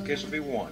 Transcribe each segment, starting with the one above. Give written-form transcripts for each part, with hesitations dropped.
kiss will be one.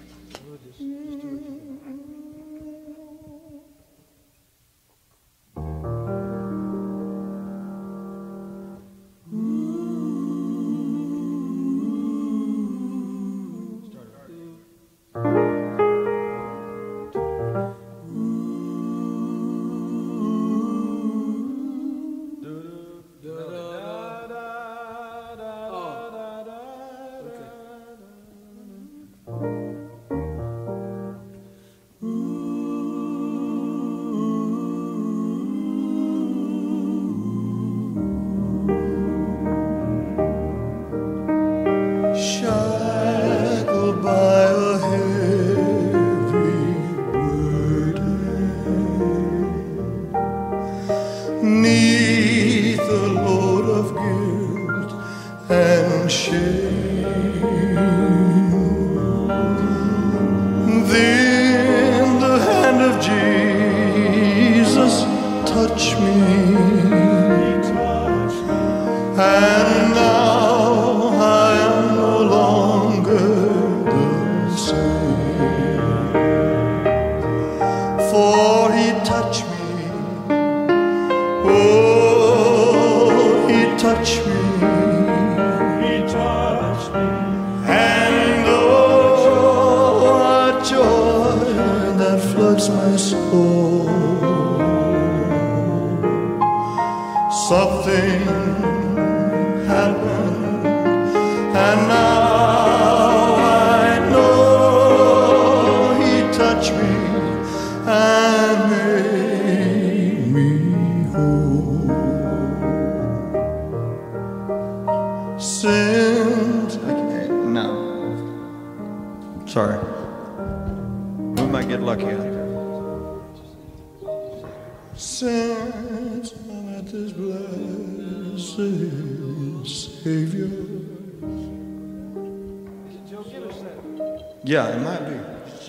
Yeah, it might be.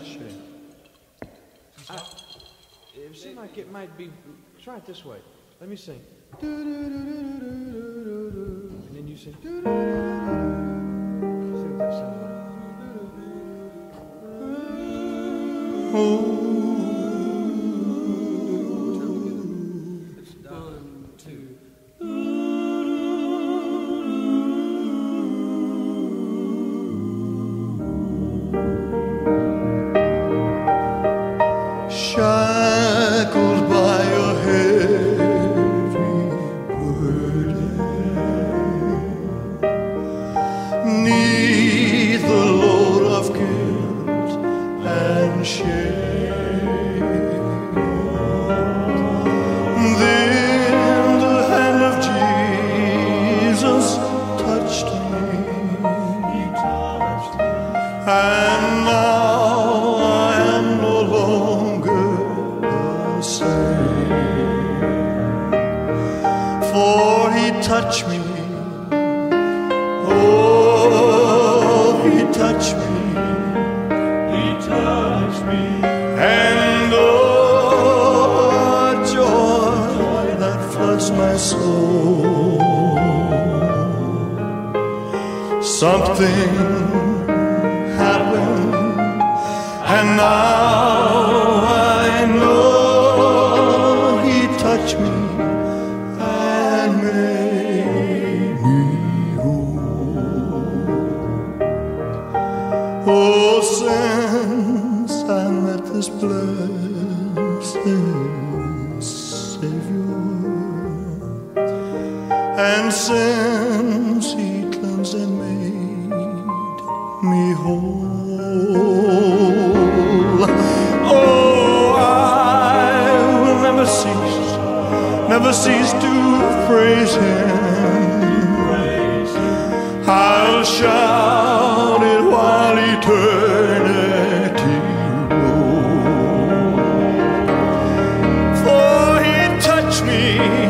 It seems like it might be. Try it this way. Let me sing. And then you sing. See what that sounds like. Oh. Shackled by a heavy burden, 'neath the load of guilt and shame, then the hand of Jesus touched me, and now touch me, oh, he touched me, and oh, joy that floods my soul. Something happened, and now I know he touched me. Oh, since I met this blessed Savior, and since He cleansed and made me whole, oh, I will never cease to praise Him. I'll shout it while eternity rolls. For He touched me,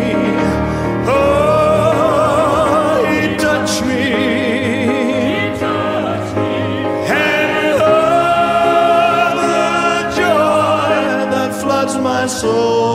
oh, He touched me, and oh, the joy that floods my soul.